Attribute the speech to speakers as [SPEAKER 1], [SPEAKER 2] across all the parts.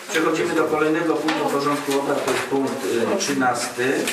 [SPEAKER 1] Przechodzimy do kolejnego punktu porządku obrad, to jest punkt 13.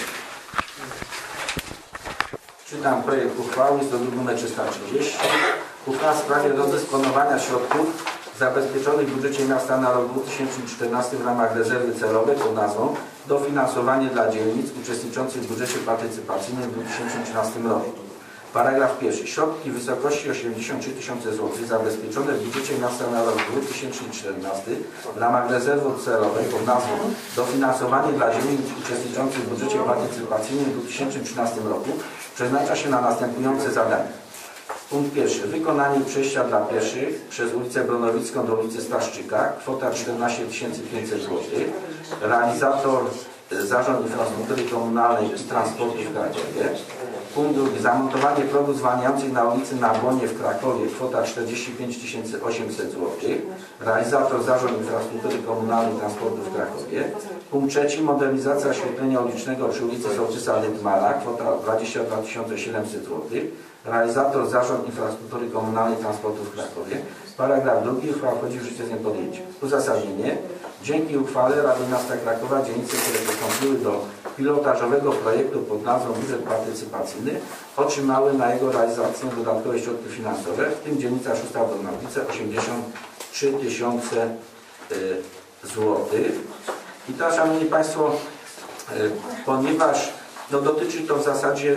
[SPEAKER 1] Czytam projekt uchwały, jest to druk nr 330. Uchwała w sprawie rozdysponowania środków zabezpieczonych w budżecie miasta na rok 2014 w ramach rezerwy celowej pod nazwą Dofinansowanie dla dzielnic uczestniczących w budżecie partycypacyjnym w 2013 roku. Paragraf pierwszy. Środki w wysokości 83 000 zł zabezpieczone w budżecie miasta na rok 2014 w ramach rezerwy celowej pod nazwą Dofinansowanie dla dzielnic uczestniczących w budżecie partycypacyjnym w 2013 roku przeznacza się na następujące zadania. Punkt pierwszy. Wykonanie przejścia dla pieszych przez ulicę Bronowicką do ulicy Staszczyka. Kwota 14 500 zł. Realizator Zarząd Infrastruktury Komunalnej i Transportu w Krakowie. Punkt drugi. Zamontowanie progu zwalniających na ulicy na Błonie w Krakowie. Kwota 45 800 zł. Realizator Zarząd Infrastruktury Komunalnej i Transportu w Krakowie. Punkt trzeci. Modernizacja oświetlenia ulicznego przy ulicy Sołtysa Lydmara. Kwota 22 700 zł. Realizator Zarząd Infrastruktury Komunalnej i Transportu w Krakowie. Paragraf drugi. Uchwała wchodzi w życie z dniem podjęcia. Uzasadnienie. Dzięki uchwale Rady Miasta Krakowa dzielnice, które przystąpiły do pilotażowego projektu pod nazwą Budżet Partycypacyjny, otrzymały na jego realizację dodatkowe środki finansowe, w tym dzielnica 6 Bronowicce 83 000 zł. I teraz, szanowni Państwo, ponieważ dotyczy to w zasadzie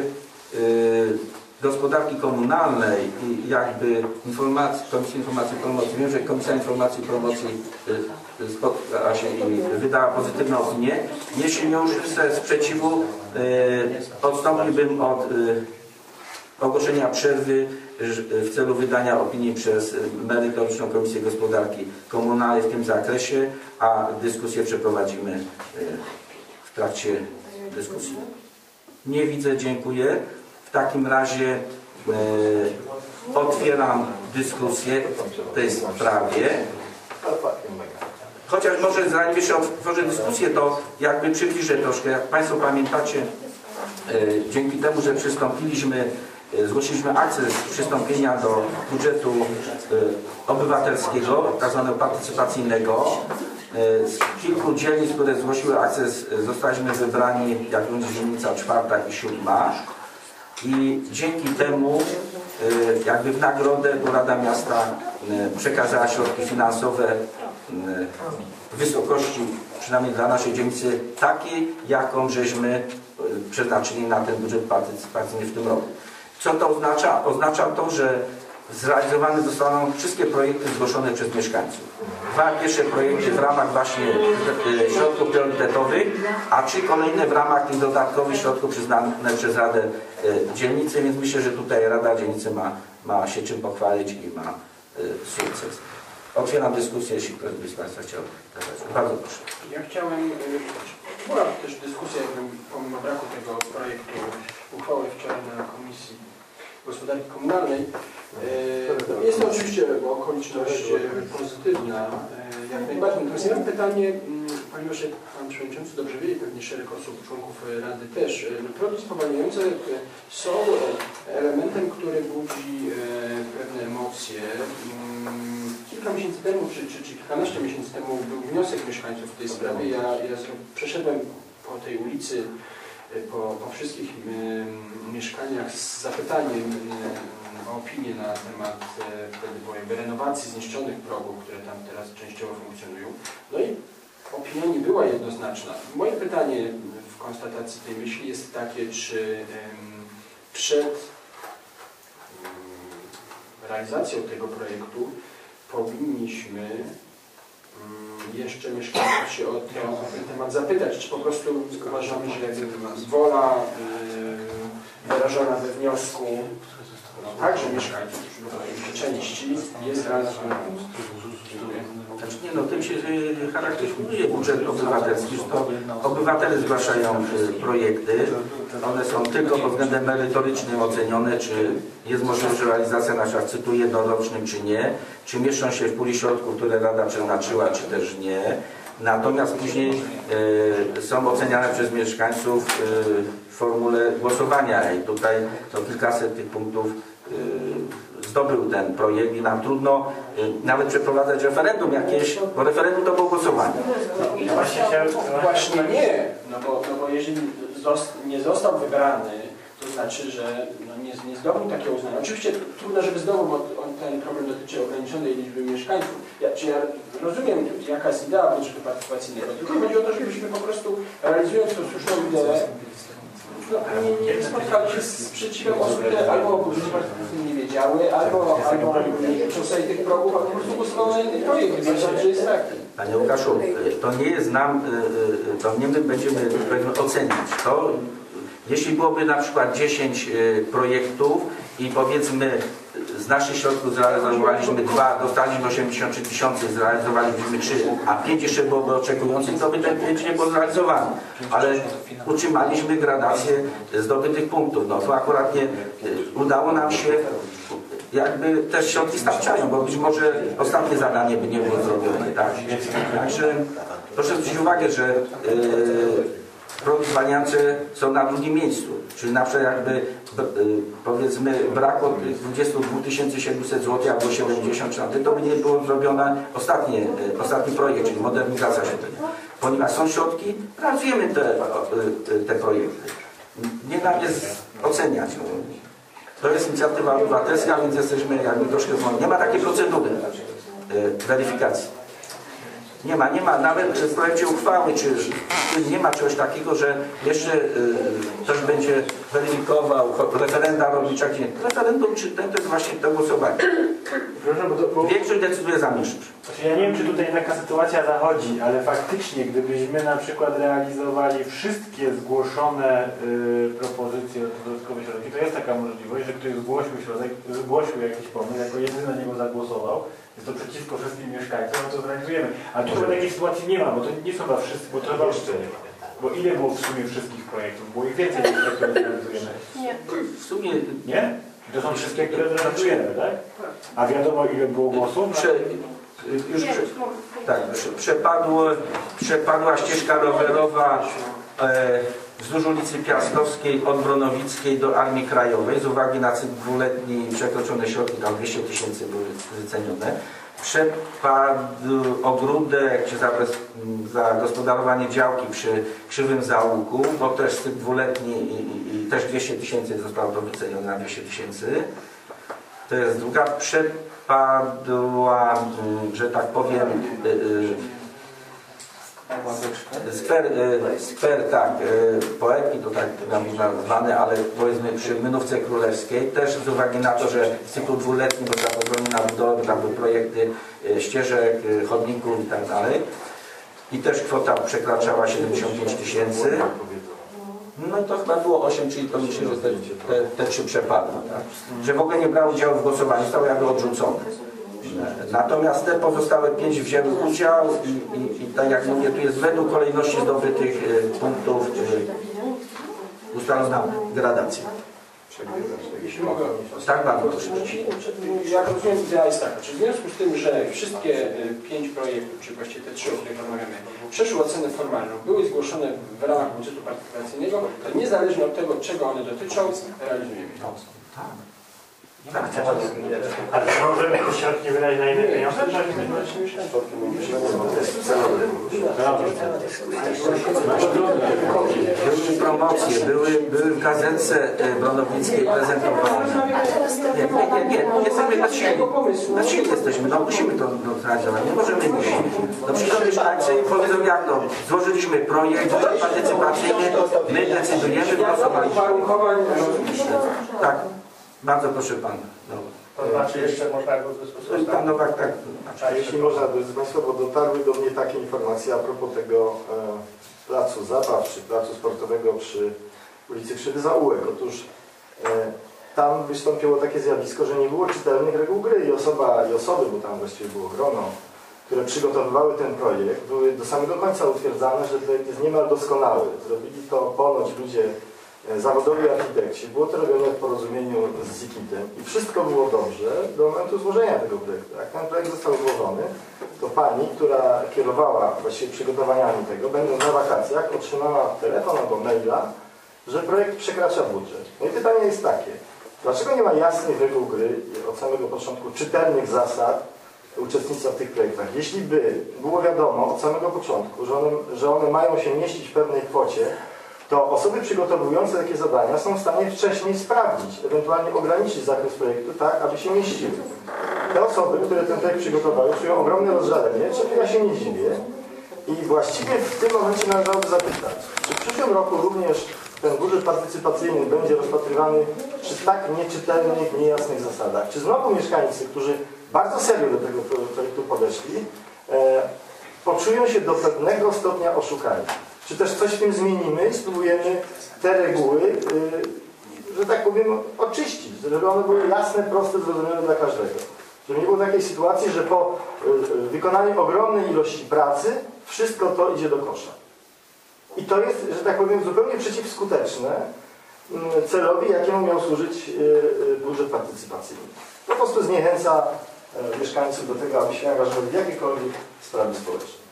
[SPEAKER 1] gospodarki komunalnej i jakby Komisji Informacji i Promocji, wiem, że Komisja Informacji i Promocji spotkała się i wydała pozytywną opinię. Jeśli już ze sprzeciwu odstąpiłbym od ogłoszenia przerwy w celu wydania opinii przez merytoryczną Komisję Gospodarki Komunalnej w tym zakresie, a dyskusję przeprowadzimy w trakcie dyskusji. Nie widzę, dziękuję. W takim razie otwieram dyskusję w tej sprawie. Chociaż może zanim jeszcze otworzę dyskusję, to jakby przybliżę troszkę. Jak Państwo pamiętacie, dzięki temu, że zgłosiliśmy akcję przystąpienia do budżetu obywatelskiego, tak zwanego partycypacyjnego. Z kilku dzielnic, które zgłosiły akcję, zostaliśmy wybrani, jak również dzielnica 4. i 7. I dzięki temu jakby w nagrodę Rada Miasta przekazała środki finansowe w wysokości, przynajmniej dla naszej dzielnicy, takiej, jaką żeśmy przeznaczyli na ten budżet partycypacyjny w tym roku. Co to oznacza? Oznacza to, że zrealizowane zostaną wszystkie projekty zgłoszone przez mieszkańców. 2 pierwsze projekty w ramach właśnie środków priorytetowych, a 3 kolejne w ramach tych dodatkowych środków przyznanych przez Radę Dzielnicy, więc myślę, że tutaj Rada Dzielnicy ma się czym pochwalić i ma sukces. Otwieram dyskusję, jeśli ktoś z Państwa chciał. Bardzo proszę.
[SPEAKER 2] Ja chciałem, była też dyskusja, pomimo braku tego projektu uchwały wczoraj na Komisji Gospodarki Komunalnej. Jest to oczywiście okoliczność pozytywna, jak najbardziej. Natomiast ja mam pytanie, ponieważ Pan Przewodniczący dobrze wie i pewnie szereg osób, członków Rady też, progi spowalniające są elementem, który budzi pewne emocje. Kilka miesięcy temu, czy kilkanaście miesięcy temu był wniosek mieszkańców w tej sprawie. Ja przeszedłem po tej ulicy, po wszystkich mieszkaniach z zapytaniem o opinię na temat wtedy było jakby renowacji zniszczonych progów, które tam teraz częściowo funkcjonują. No i opinia nie była jednoznaczna. Moje pytanie w konstatacji tej myśli jest takie, czy przed realizacją tego projektu powinniśmy jeszcze mieszkańców się o ten temat zapytać, czy po prostu uważamy, że jakby wola wyrażona we wniosku także mieszkańców, części jest realizowana.
[SPEAKER 1] Znaczy nie, no tym się charakteryzuje budżet obywatelski, że to obywatele zgłaszają projekty, one są tylko pod względem merytorycznym ocenione, czy jest możliwość realizacja na przykład cytu jednorocznym, czy nie, czy mieszczą się w puli środków, które Rada przeznaczyła, czy też nie. Natomiast później są oceniane przez mieszkańców w formule głosowania i tutaj no, kilkaset tych punktów zdobył ten projekt i nam trudno nawet przeprowadzać referendum jakieś, bo referendum to było głosowanie.
[SPEAKER 2] Właśnie nie, no bo jeżeli nie został wybrany, to znaczy, że nie zdobył takiego uznania. Oczywiście trudno, żeby zdobył, bo ten problem dotyczy ograniczonej liczby mieszkańców. Ja rozumiem, jaka jest idea budżetu partycypacyjnego, tylko chodzi o to, żebyśmy po prostu, realizując tą słuszną ideę, nie spotkali się z sprzeciwem osób, które albo o budżecie partycypacyjnym nie wiedziały, albo nie przestali tych progów, a po prostu głosowały na inny projekt. Myślę, że jest taki.
[SPEAKER 1] Panie Łukaszu, to nie jest nam, to nie my będziemy oceniać. To jeśli byłoby na przykład 10 projektów i powiedzmy z naszych środków zrealizowaliśmy 2, dostaliśmy 83 tysiące, zrealizowaliśmy 3, a 5 jeszcze byłoby oczekujących, to by ten 5 nie było zrealizowane. Ale utrzymaliśmy gradację zdobytych punktów. No to akurat nie udało nam się, jakby też środki starczają, bo być może ostatnie zadanie by nie było zrobione. Tak? Także proszę zwrócić uwagę, że progi zwalniające są na drugim miejscu, czyli na przykład jakby powiedzmy brak od 22 700 zł albo 70 to by nie było zrobione ostatni projekt, czyli modernizacja świątyni. Ponieważ są środki, realizujemy te projekty. Nie nam jest oceniać. To jest inicjatywa obywatelska, więc jesteśmy jakby troszkę wolni. Nie ma takiej procedury weryfikacji. Nie ma, nawet w projekcie uchwały, czy nie ma czegoś takiego, że jeszcze ktoś będzie weryfikował, referenda robić, jak nie. Referendum, czy ten to jest właśnie to głosowanie. Większość decyduje za mniejszość.
[SPEAKER 3] Znaczy, ja nie wiem, czy tutaj taka sytuacja zachodzi, ale faktycznie, gdybyśmy na przykład realizowali wszystkie zgłoszone propozycje dodatkowych środków, to jest taka możliwość, że ktoś zgłosił jakiś pomysł, jako jedyny na niego zagłosował, jest to przeciwko wszystkim mieszkańcom, no to zrealizujemy. A tu takiej sytuacji nie ma, bo to nie są chyba wszyscy, bo to chyba jeszcze nie ma. Bo ile było w sumie wszystkich projektów? Było ich więcej niż te, które zrealizujemy.
[SPEAKER 4] Nie.
[SPEAKER 1] W sumie
[SPEAKER 3] Nie? To są wszystkie, które zrealizujemy, tak? A wiadomo, ile było głosów?
[SPEAKER 1] Przepadła ścieżka rowerowa wzdłuż ulicy Piastowskiej od Bronowickiej do Armii Krajowej z uwagi na cykl dwuletni przekroczone środki, tam 200 tysięcy były wycenione. Przepadł ogródek czy zagospodarowanie działki przy Krzywym Załuku, bo też cykl dwuletni i też 200 tysięcy zostało to wycenione na 200 tysięcy. To jest druga. Przepadła, że tak powiem, skwer, tak, poetki, to tak tam nazwane, ale powiedzmy przy Mynówce Królewskiej, też z uwagi na to, że w cyklu dwuletnim została pozwolona na budowę, tam były projekty ścieżek, chodników i tak dalej. I też kwota przekraczała 75 tysięcy. No to chyba było 8, czyli to myślę, że te 3 przepadły. Tak? Że w ogóle nie brały udziału w głosowaniu, zostały jakby odrzucone. Natomiast te pozostałe 5 wzięły udział i tak jak mówię, tu jest według kolejności zdobytych punktów ustalona gradacja.
[SPEAKER 2] Jeśli mogę.
[SPEAKER 1] Tak, bardzo proszę.
[SPEAKER 2] Jak rozumiem, idea jest taka, czy w związku z tym, że wszystkie 5 projektów, czy właściwie te 3, o których rozmawiamy, przeszły ocenę formalną, były zgłoszone w ramach budżetu partycypacyjnego, to niezależnie od tego, czego one dotyczą, realizujemy.
[SPEAKER 3] Ale możemy te środki wydać na inne pieniądze?
[SPEAKER 1] Były promocje, były w gazetce bronowickiej prezentowane. Nie, jesteśmy bezsilni jesteśmy, no musimy to zrealizować, nie możemy nie. No przyjdą mieszkańcy i powiedzą jak to, złożyliśmy projekt partycypacyjny, my decydujemy, głosowaliśmy. Tak. Bardzo proszę Pana.
[SPEAKER 5] To znaczy jeszcze można go dyskutować?
[SPEAKER 1] Pan Nowak, tak.
[SPEAKER 5] A jeśli można, drodzy Państwo, bo dotarły do mnie takie informacje a propos tego placu zabaw, czy placu sportowego przy ulicy Krzywy Zaułek. Otóż tam wystąpiło takie zjawisko, że nie było czytelnych reguł gry i osoby, bo tam właściwie było grono, które przygotowywały ten projekt, były do samego końca utwierdzane, że projekt jest niemal doskonały. Zrobili to ponoć ludzie zawodowi architekci. Było to robione w porozumieniu z ZIKIT-em i wszystko było dobrze do momentu złożenia tego projektu. Jak ten projekt został złożony, to pani, która kierowała właściwie przygotowaniami tego, będąc na wakacjach, otrzymała telefon albo maila, że projekt przekracza budżet. No i pytanie jest takie, Dlaczego nie ma jasnych reguł gry od samego początku, czytelnych zasad uczestnictwa w tych projektach? Jeśli by było wiadomo od samego początku, że one mają się mieścić w pewnej kwocie, to osoby przygotowujące takie zadania są w stanie wcześniej sprawdzić, ewentualnie ograniczyć zakres projektu tak, aby się mieściły. Te osoby, które ten projekt przygotowały, czują ogromne rozżalenie, czego ja się nie dziwię. I właściwie w tym momencie należałoby zapytać, czy w przyszłym roku również ten budżet partycypacyjny będzie rozpatrywany przy tak nieczytelnych, niejasnych zasadach? Czy znowu mieszkańcy, którzy bardzo serio do tego projektu podeszli, poczują się do pewnego stopnia oszukani? Czy też coś w tym zmienimy i spróbujemy te reguły, że tak powiem, oczyścić, żeby one były jasne, proste, zrozumiałe dla każdego? Żeby nie było takiej sytuacji, że po wykonaniu ogromnej ilości pracy wszystko to idzie do kosza. I to jest, że tak powiem, zupełnie przeciwskuteczne celowi, jakiemu miał służyć budżet partycypacyjny. Po prostu zniechęca mieszkańców do tego, aby się angażowali w jakiekolwiek sprawy społeczne.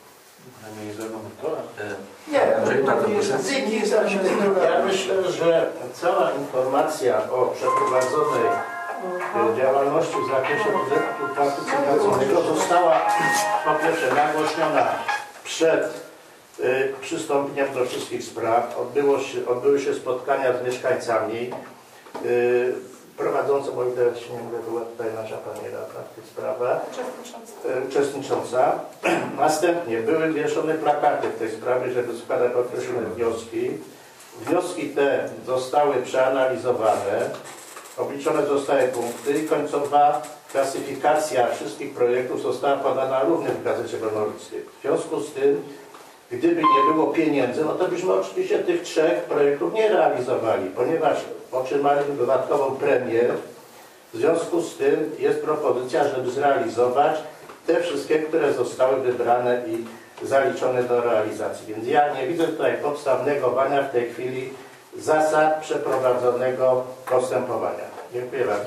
[SPEAKER 4] Ja myślę, że cała informacja o przeprowadzonej działalności w zakresie budżetu partycypacyjnego została po pierwsze nagłośniona przed przystąpieniem do wszystkich spraw. Odbyły się spotkania z mieszkańcami. Prowadząca, bo widać, nie mówię, była tutaj nasza pani radna w tych sprawach, uczestnicząca. Następnie były wieszone plakaty w tej sprawie, żeby składać określone wnioski. Wnioski te zostały przeanalizowane, obliczone zostały punkty i końcowa klasyfikacja wszystkich projektów została podana również w Gazecie Wolnoryckiej. W związku z tym, gdyby nie było pieniędzy, no to byśmy oczywiście tych 3 projektów nie realizowali, ponieważ otrzymaliśmy dodatkową premię. W związku z tym jest propozycja, żeby zrealizować te wszystkie, które zostały wybrane i zaliczone do realizacji. Więc ja nie widzę tutaj podstaw negowania w tej chwili zasad przeprowadzonego postępowania. Dziękuję bardzo.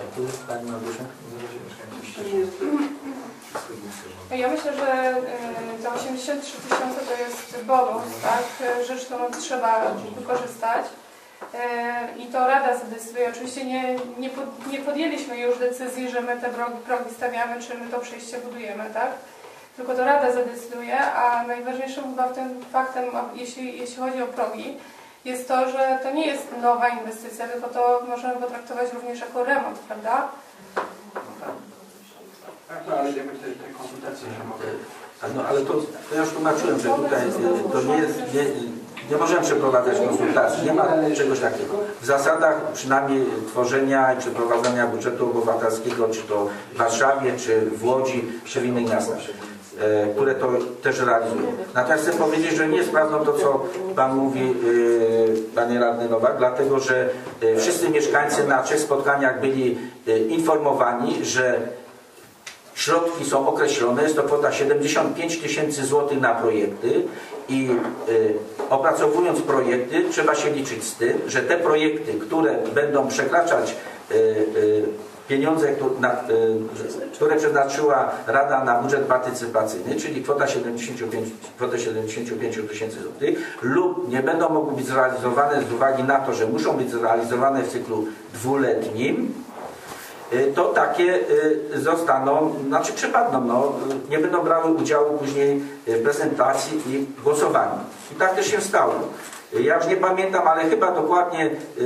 [SPEAKER 6] Ja myślę, że te 83 000 to jest bonus, tak? Rzecz, którą trzeba wykorzystać. I to Rada zadecyduje. Oczywiście nie podjęliśmy już decyzji, że my te progi stawiamy, czy my to przejście budujemy, tak? Tylko to Rada zadecyduje, a najważniejszym chyba w tym faktem, jeśli chodzi o progi, jest to, że to nie jest nowa inwestycja, tylko to możemy potraktować również jako remont, prawda?
[SPEAKER 2] No, ale jakby te konsultacje się mogą...
[SPEAKER 1] No ale to ja już tłumaczyłem, że tutaj to nie jest... Nie możemy przeprowadzać konsultacji, nie ma czegoś takiego. W zasadach przynajmniej tworzenia i przeprowadzania budżetu obywatelskiego, czy to w Warszawie, czy w Łodzi, czy w innych miastach, które to też realizują. Natomiast chcę powiedzieć, że nie sprawdzą to, co Pan mówi, Panie Radny Nowak, dlatego że wszyscy mieszkańcy na 3 spotkaniach byli informowani, że środki są określone, jest to kwota 75 000 złotych na projekty i opracowując projekty trzeba się liczyć z tym, że te projekty, które będą przekraczać pieniądze, które przeznaczyła Rada na budżet partycypacyjny, czyli kwotę 75 000 złotych, lub nie będą mogły być zrealizowane z uwagi na to, że muszą być zrealizowane w cyklu 2-letnim, to takie zostaną, znaczy przepadną, no, nie będą brały udziału później w prezentacji i głosowaniu. I tak też się stało. Ja już nie pamiętam, ale chyba dokładnie,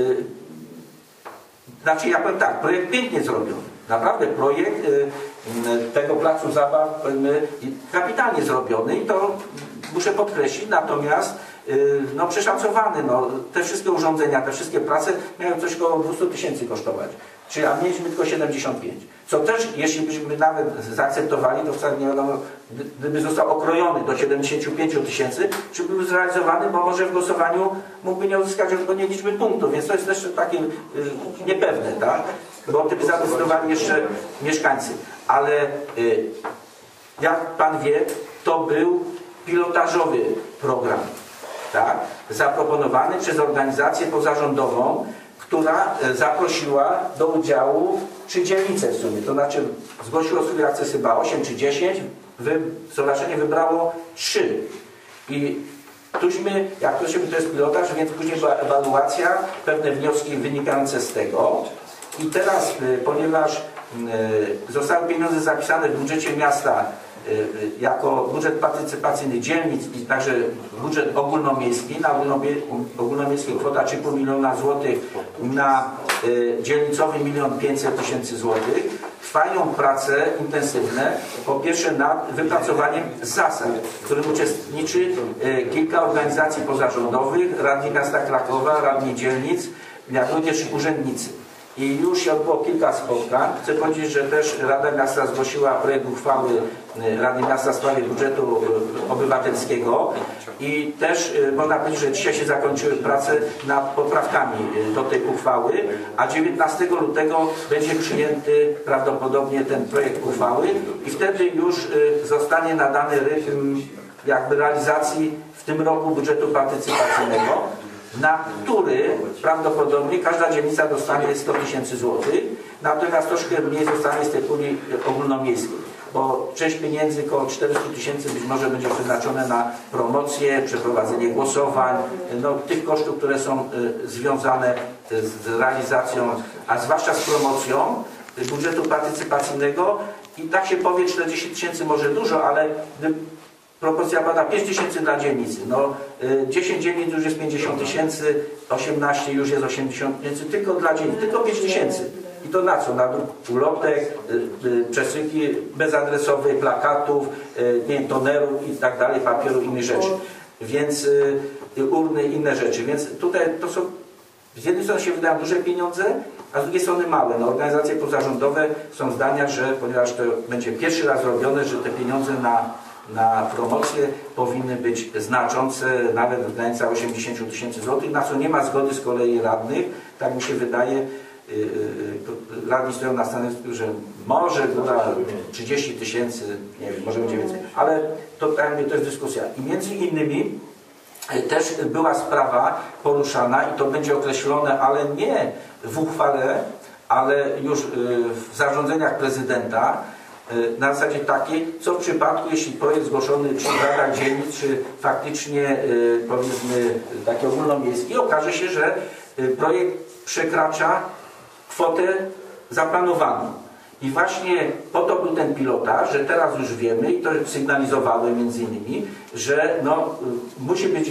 [SPEAKER 1] znaczy ja powiem tak, projekt pięknie zrobiony. Naprawdę projekt tego placu zabaw kapitalnie zrobiony i to muszę podkreślić, natomiast no przeszacowany, no, te wszystkie urządzenia, te wszystkie prace miały coś około 200 000 kosztować. Czyli, a mieliśmy tylko 75. Co też, jeśli byśmy nawet zaakceptowali, to wcale nie wiadomo, gdyby został okrojony do 75 000, czy był zrealizowany, bo może w głosowaniu mógłby nie uzyskać odpowiedniej liczby punktów, więc to jest też takie niepewne, tak? Bo o tym zadecydowali jeszcze mieszkańcy. Ale jak Pan wie, to był pilotażowy program, tak? Zaproponowany przez organizację pozarządową, która zaprosiła do udziału 3 dzielnice w sumie. To znaczy zgłosiło swój akces chyba 8 czy 10, stowarzyszenie wybrało 3. I tuśmy, jak to jest pilotaż, więc później była ewaluacja, pewne wnioski wynikające z tego. I teraz, ponieważ zostały pieniądze zapisane w budżecie miasta jako budżet partycypacyjny dzielnic i także budżet ogólnomiejski, na ogólnomiejskiej kwota 3,5 miliona złotych, na dzielnicowy 1 500 000 złotych, trwają prace intensywne, po pierwsze nad wypracowaniem zasad, w którym uczestniczy kilka organizacji pozarządowych, radni miasta Krakowa, radni dzielnic, jak również urzędnicy. I już się odbyło kilka spotkań. Chcę powiedzieć, że też Rada Miasta zgłosiła projekt uchwały Rady Miasta w sprawie budżetu obywatelskiego i też można powiedzieć, że dzisiaj się zakończyły prace nad poprawkami do tej uchwały, a 19 lutego będzie przyjęty prawdopodobnie ten projekt uchwały i wtedy już zostanie nadany rytm jakby realizacji w tym roku budżetu partycypacyjnego, na który prawdopodobnie każda dzielnica dostanie 100 000 złotych, natomiast troszkę mniej zostanie z tej puli ogólnomiejskiej, bo część pieniędzy, około 400 000 być może będzie przeznaczone na promocję, przeprowadzenie głosowań, no, tych kosztów, które są związane z realizacją, a zwłaszcza z promocją budżetu partycypacyjnego i tak się powie 40 000 może dużo, ale propozycja pada 5 000 dla dzielnicy. No, 10 dzielnic już jest 50 000, 18 już jest 80 000, tylko dla dzielnic, tylko 5 000. I to na co? Na ulotek, przesyłki bezadresowe, plakatów, nie wiem, tonerów i tak dalej, papieru i innych rzeczy. Więc urny i inne rzeczy. Więc tutaj to są, z jednej strony się wydają duże pieniądze, a z drugiej strony małe. No, organizacje pozarządowe są zdania, że ponieważ to będzie pierwszy raz robione, że te pieniądze na promocję powinny być znaczące, nawet w granicach 80 000 złotych, na co nie ma zgody z kolei radnych. Tak mi się wydaje, radni stoją na stanowisku, że może góra 30 000, nie wiem, może będzie więcej, ale to jest dyskusja. I między innymi też była sprawa poruszana i to będzie określone, ale nie w uchwale, ale już w zarządzeniach prezydenta, na zasadzie takiej, co w przypadku, jeśli projekt zgłoszony czy w radach dzielnic, czy faktycznie powiedzmy taki ogólnomiejski, okaże się, że projekt przekracza kwotę zaplanowaną. I właśnie po to był ten pilotaż, że teraz już wiemy i to sygnalizowały między innymi, że no, musi być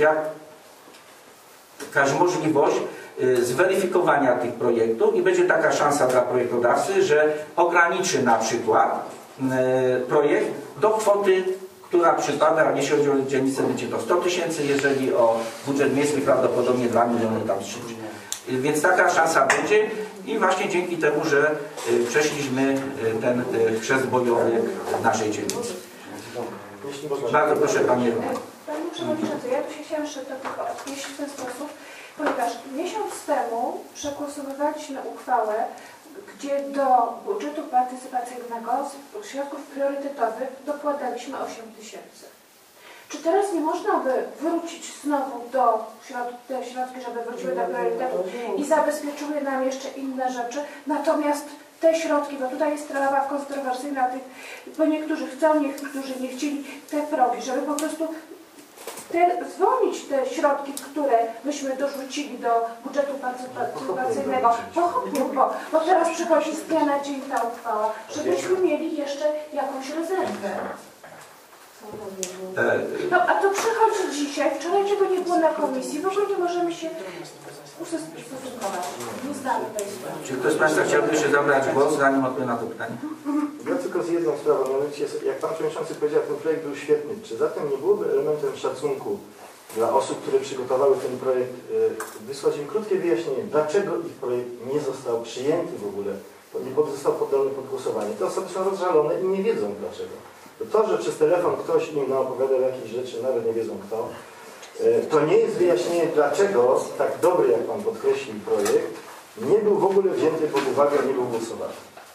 [SPEAKER 1] jakaś możliwość zweryfikowania tych projektów i będzie taka szansa dla projektodawcy, że ograniczy na przykład projekt do kwoty, która przypada, jeśli chodzi o dzielnicę, będzie to 100 000, jeżeli o budżet miejski prawdopodobnie 2 miliony tam 3. Więc taka szansa będzie i właśnie dzięki temu, że przeszliśmy ten chrzest bojowy w naszej dzielnicy. Bardzo proszę Panie.
[SPEAKER 7] Panie Przewodniczący, ja tu się chciałam jeszcze do tego odnieść w ten sposób, ponieważ miesiąc temu przegłosowywaliśmy uchwałę, gdzie do budżetu partycypacyjnego z środków priorytetowych dokładaliśmy 8 000. Czy teraz nie można by wrócić znowu te środki, żeby wróciły do priorytetów i zabezpieczyły nam jeszcze inne rzeczy, natomiast te środki, bo tutaj jest sprawa kontrowersyjna, bo niektórzy chcą, niektórzy nie chcieli, te progi, żeby po prostu zwolnić te środki, które myśmy dorzucili do budżetu partycypacyjnego pochopnie, bo teraz przychodzi z dnia na dzień ta uchwała, żebyśmy mieli jeszcze jakąś rezerwę. No, a to przychodzi dzisiaj, wczoraj czego nie było na komisji, w ogóle nie możemy się ustosunkować. Nie znamy tej sprawy.
[SPEAKER 1] Czy ktoś z Państwa chciałby jeszcze zabrać głos, zanim odpowiem na to pytanie?
[SPEAKER 5] Ja tylko z jedną sprawą, mianowicie jak Pan Przewodniczący powiedział, ten projekt był świetny. Czy zatem nie byłoby elementem szacunku dla osób, które przygotowały ten projekt, wysłać im krótkie wyjaśnienie, dlaczego ich projekt nie został przyjęty w ogóle, nie został poddany pod głosowanie. Te osoby są rozżalone i nie wiedzą dlaczego. To, że przez telefon ktoś im opowiadał jakieś rzeczy, nawet nie wiedzą kto, to nie jest wyjaśnienie, dlaczego tak dobry, jak Pan podkreślił, projekt nie był w ogóle wzięty pod uwagę, nie był głosowany.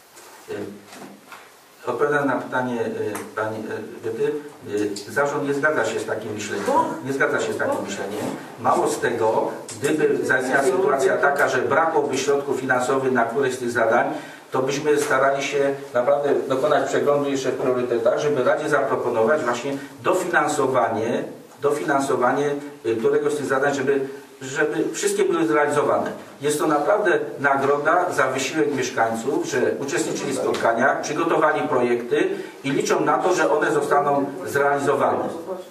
[SPEAKER 1] Odpowiadam na pytanie Pani Ewy. Zarząd nie zgadza się z takim myśleniem. Nie zgadza się z takim myśleniem. Mało z tego, gdyby zaistniała sytuacja taka, że brakłoby środków finansowych na któreś z tych zadań, to byśmy starali się naprawdę dokonać przeglądu jeszcze w priorytetach, żeby Radzie zaproponować właśnie dofinansowanie któregoś z tych zadań, żeby żeby wszystkie były zrealizowane. Jest to naprawdę nagroda za wysiłek mieszkańców, że uczestniczyli w spotkaniach, przygotowali projekty i liczą na to, że one zostaną zrealizowane.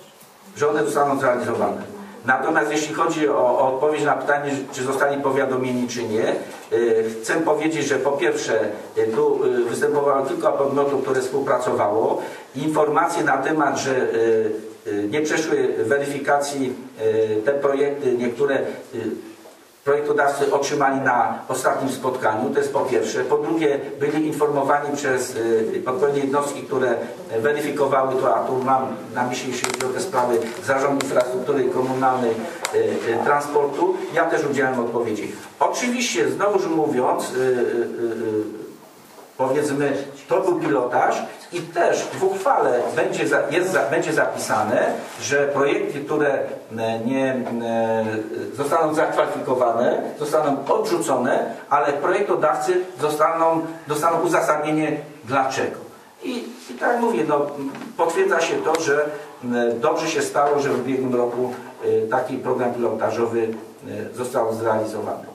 [SPEAKER 1] Natomiast jeśli chodzi o odpowiedź na pytanie, czy zostali powiadomieni, czy nie, chcę powiedzieć, że po pierwsze tu występowało kilka podmiotów, które współpracowało. Informacje na temat, że nie przeszły weryfikacji te projekty, niektóre projektodawcy otrzymali na ostatnim spotkaniu, to jest po pierwsze. Po drugie, byli informowani przez odpowiednie jednostki, które weryfikowały to, a tu mam na myśli, jeśli chodzi o te sprawy, Zarząd Infrastruktury Komunalnej, Transportu. Ja też udzielałem odpowiedzi. Oczywiście, znowuż mówiąc, powiedzmy, to był pilotaż i też w uchwale będzie zapisane, że projekty, które nie zostaną zakwalifikowane, zostaną odrzucone, ale projektodawcy dostaną uzasadnienie dlaczego. I tak jak mówię, no, potwierdza się to, że dobrze się stało, że w ubiegłym roku taki program pilotażowy został zrealizowany.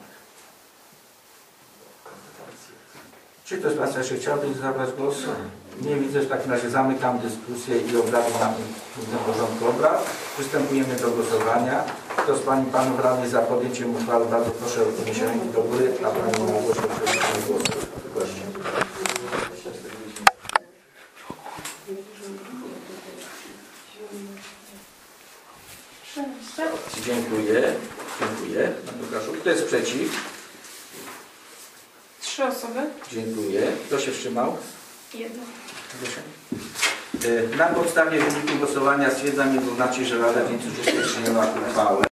[SPEAKER 1] Czy ktoś z Państwa jeszcze chciałby zabrać głos? Nie widzę, w takim razie zamykam dyskusję i obrady na tym porządku obrad. Przystępujemy do głosowania. Kto z Pań i Panów radnych za podjęciem uchwały, bardzo proszę o podniesienie ręki do góry, a Pani na głosie o głosu. Dziękuję. Panie Łukaszu. Kto jest przeciw?
[SPEAKER 6] 3 osoby.
[SPEAKER 1] Dziękuję. Kto się wstrzymał?
[SPEAKER 6] 1.
[SPEAKER 1] Na podstawie wyniku głosowania stwierdzam jednoznacznie, że Rada Dziedzictwa przyjęła uchwałę.